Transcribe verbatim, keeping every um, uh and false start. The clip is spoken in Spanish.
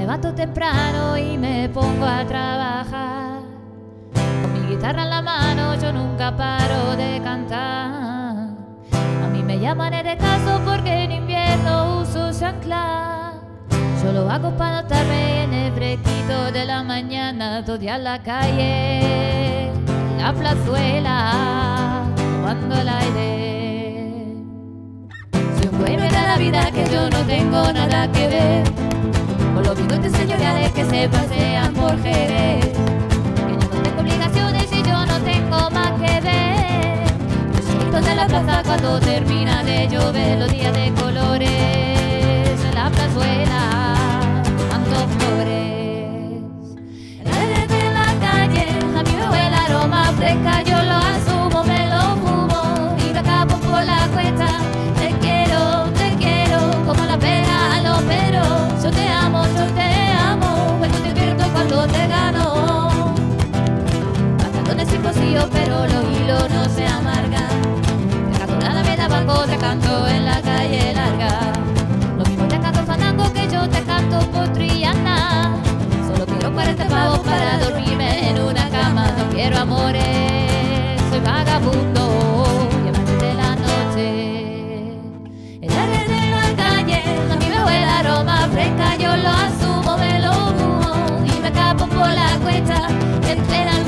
levanto temprano y me pongo a trabajar. Con mi guitarra en la mano yo nunca paro de cantar. A mí me llaman en el caso porque en invierno uso chancla. Yo lo hago para notarme en el fresquito de la mañana, todo día en la calle, en la plazuela, tomando el aire. Soy un bohemio de la vida que yo no tengo nada que ver con los bigotes señoriales que se pasean por Jerez. Que yo no tengo obligaciones y yo no tengo más que ver. Los chiquitos de la plaza cuando termina de llover, los días de colores en la plazuela, tomando flores. El aire de la calle a mí me huele el aroma fresca, yo lo asumo, me lo fumo y me escapo por la cuesta. Te quiero, te quiero, como la pera a los peros. Yo te amo, yo te amo, cuando te pierdo, cuando te gano. Pantalones sin bolsillo, pero los hilos no se amargan. Te canto la alameda abajo, te canto en la calle larga. Lo mismo te canto fandango que yo te canto por Triana. Solo quiero cuarenta pavos para dormirme en una cama. No quiero amores, soy vagabundo, llévate de la noche. El aire de la calle a mí me huele el aroma fresca, yo lo asumo, me lo fumo y me escapo por la cuesta. Espera